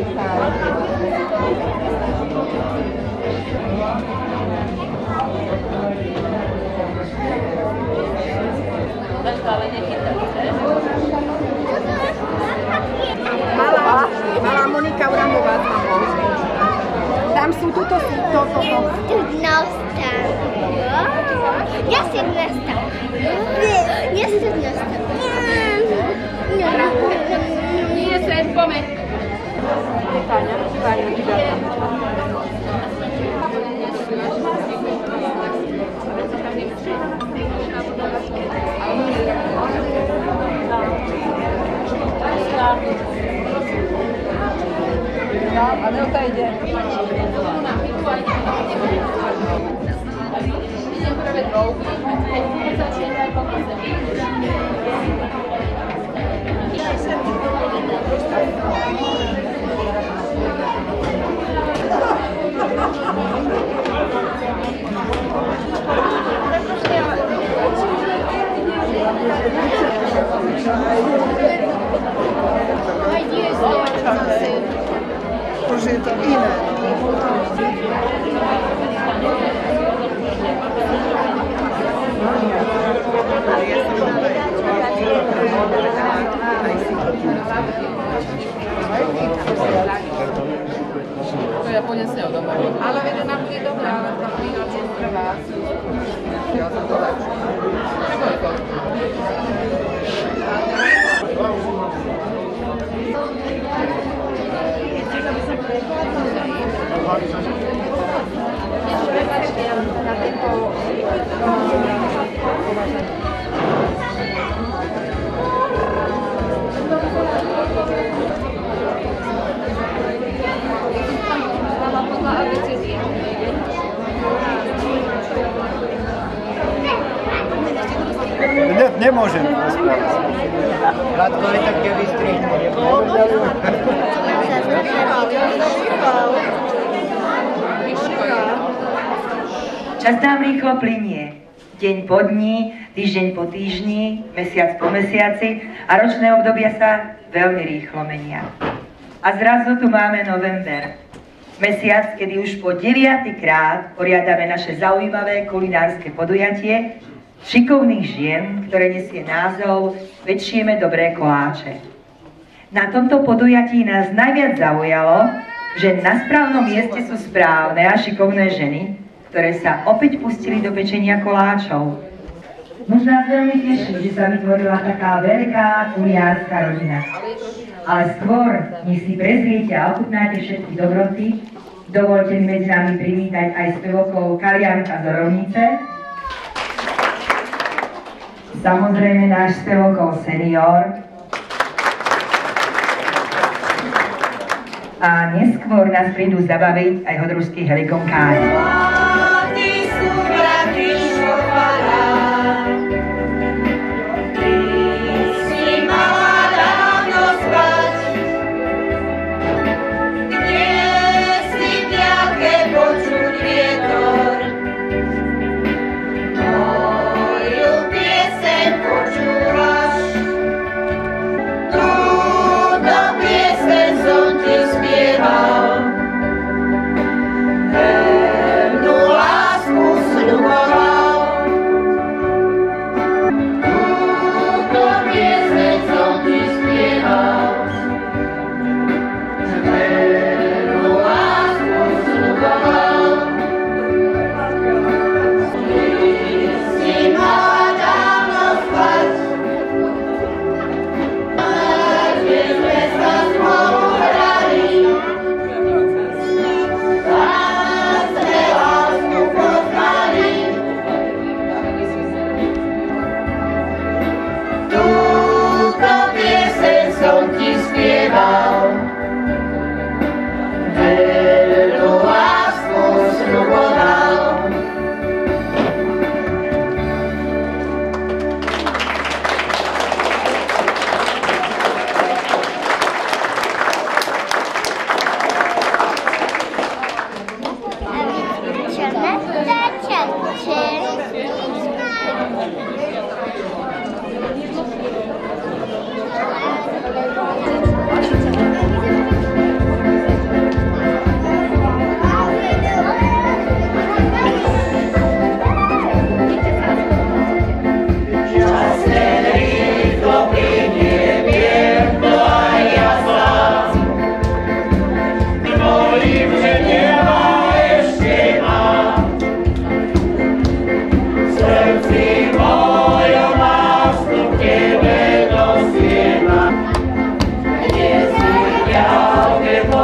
Malá Monika Uramová. Tam sú toto. Ja 17. Nie, sen, pomeň. Táňa, Anelka ide. Idem prvé dvouky, začínaj potom sa Už je to iné. To ja pôjdem s ňou domov. Ale veď ona bude dobrá, ale to prírodne trvá. Ja som to tak. Nemôžem rozprávať. Radko, je také vystrihnú. Čas nám rýchlo plynie. Deň po dni, týždeň po týždni, mesiac po mesiaci a ročné obdobia sa veľmi rýchlo menia. A zrazu tu máme november. Mesiac, kedy už po 9. krát poriadame naše zaujímavé kulinárske podujatie šikovných žien, ktoré nesie názov Pečieme dobré koláče. Na tomto podujatí nás najviac zaujalo, že na správnom mieste sú správne a šikovné ženy, ktoré sa opäť pustili do pečenia koláčov. Už nás veľmi teší, že sa vytvorila taká veľká kuliárska rodina. Ale skôr, než si prezriete a ochutnáte všetky dobroty, dovolte mi medzi nami privítať aj spevokou Kalianka z Orovnice, samozrejme náš spevokol senior a neskôr nás prídu zabaviť aj hodružskí helikonkári. No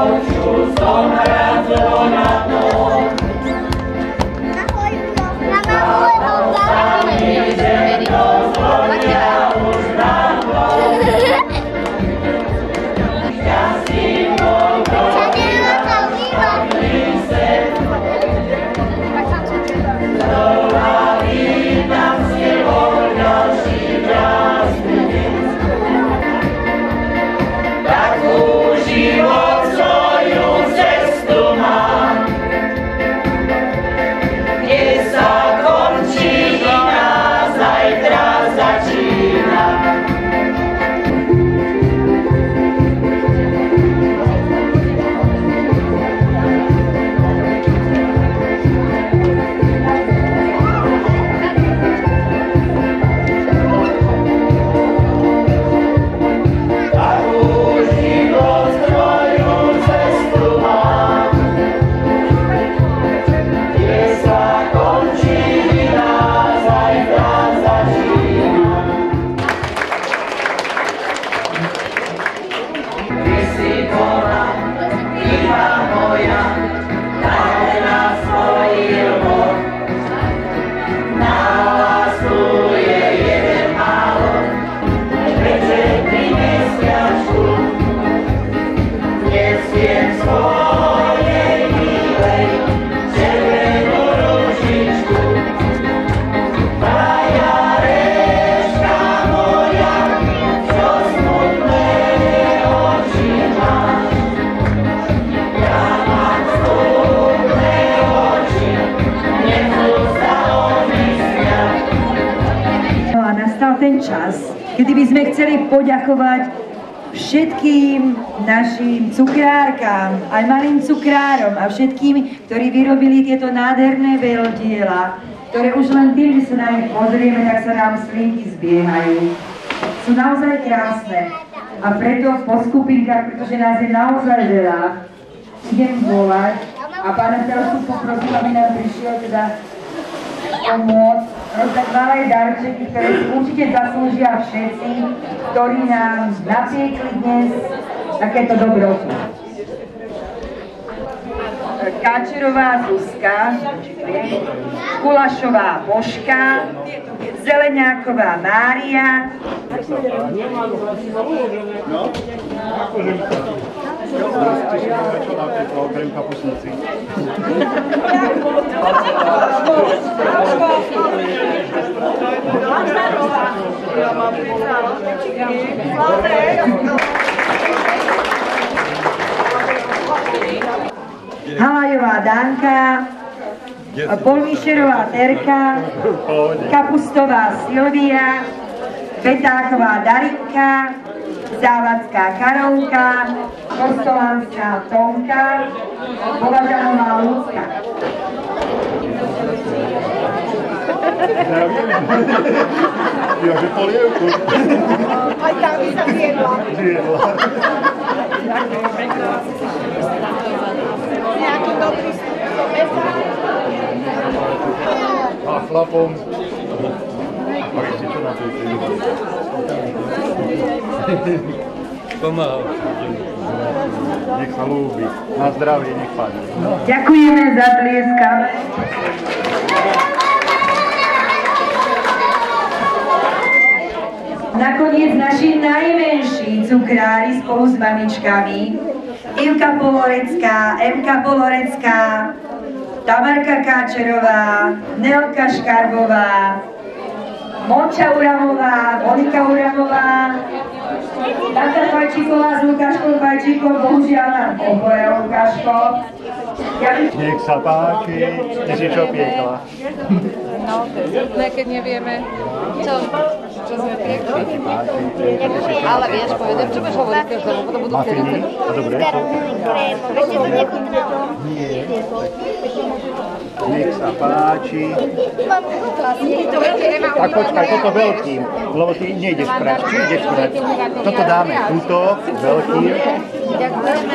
Ten čas, kedy by sme chceli poďakovať všetkým našim cukrárkám, aj malým cukrárom a všetkým, ktorí vyrobili tieto nádherné veľdiela, ktoré už len tým, že sa na nich pozrieme, tak sa nám slinky zbiehajú. Sú naozaj krásne a preto po skupinkách, pretože nás je naozaj veľa, idem volať a pána starostu poprosím, aby nám prišiel teda pomôcť rozdať malé darčeky, ktoré si určite zaslúžia všetci, ktorí nám napiekli dnes takéto dobroty. Káčerová Zuzka, Kulašová Božka, Zeleňáková Mária, Halajová Danka, Polmíšerová Terka, Kapustová Silvia, Petáková Darinka, Závadská Karolka, Kostolanská Tonka, Považanová Lucka. Jaže polievku. Aj tam by sa zjedla. Nejaký dobrý do mesa. A chlapom. A si čo na tej pomáhal. Nech sa ľúbi. Na zdravie, nech padne. Ďakujeme za tlieskam. Nakoniec naši najmenší cukrári spolu s mamičkami, Ivka Polorecká, Emka Polorecká, Tamarka Káčerová, Nelka Škarbová, Monča Uramová, Monika Uramová, Tata Fajčíková s Lukáškou Fajčíkom, bohužiaľ nám pohore Lukáško. Nech sa páči, ty si čo piekla? No, to je zrutné, keď nevieme, čo sme piekli. Ale vieš, povedem, čo budeš hovoriť každému, potom budú chcieť. Dobre. Ešte to nechutnalo. Nie. Nech sa páči. Tak počkaj, toto veľkým, lebo ty nejdeš prať. Či ideš prať? Toto dáme túto, veľkým. Ďakujeme.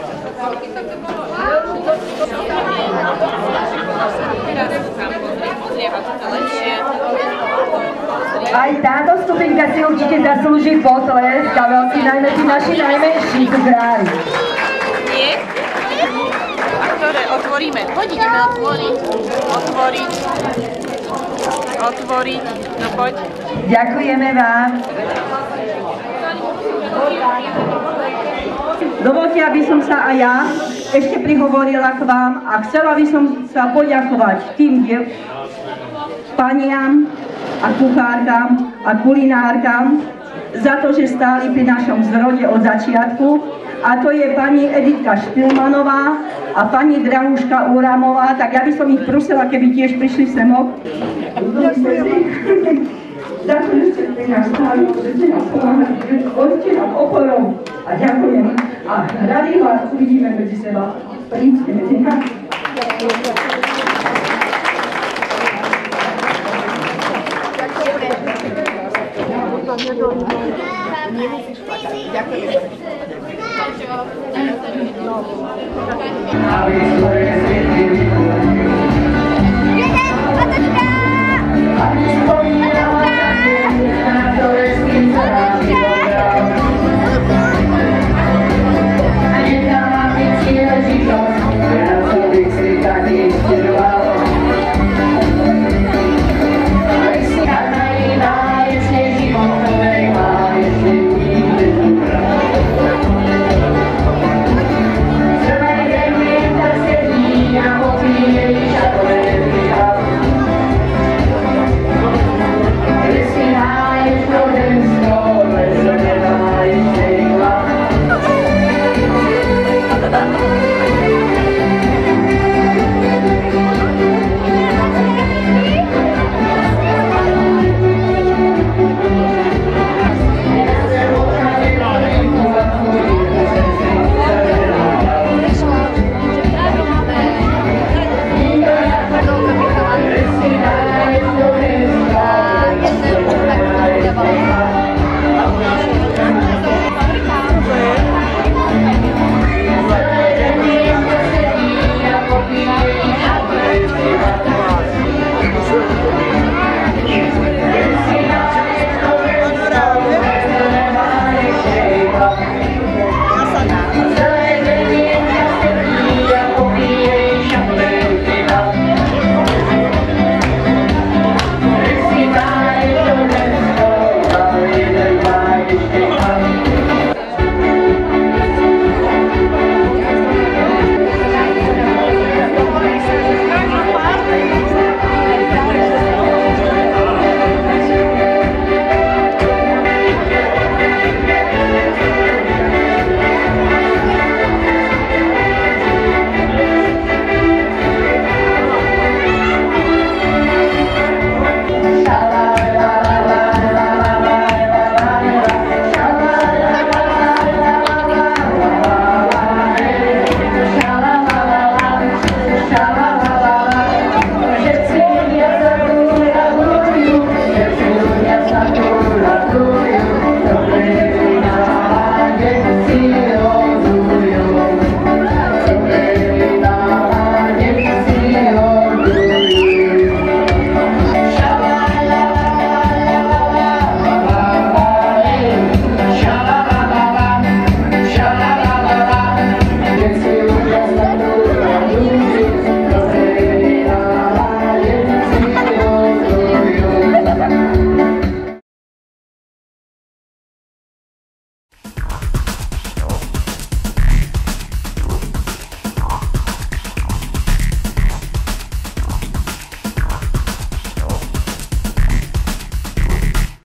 No. striehať to lepšie. Aj táto skupinka si určite zaslúži potlesk a veľký najmä tí naši najmenší cukrári. Nie? A ktoré otvoríme? Poď ideme otvoriť. Otvoriť. No poď. Ďakujeme vám. Dovolte, aby som sa aj ja ešte prihovorila k vám a chcela by som sa poďakovať tým paniam a kuchárkam a kulinárkam za to, že stáli pri našom zrode od začiatku. A to je pani Editka Špilmanová a pani Drahuška Úramová. Tak ja by som ich prosila, keby tiež prišli semok. Za to, že ste pri nás stáli, že ste nás pomáhali, že chodíte nám oporou. A ďakujem. A radi vás uvidíme medzi seba. Príďte medzi nás. Jeden, otočka!